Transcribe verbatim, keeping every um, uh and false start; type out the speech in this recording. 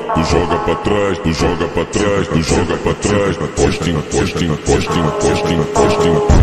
tu joga pra trás, tu joga pra trás, tu joga pra trás, postinho, postinho, postinho, postinho, postinho.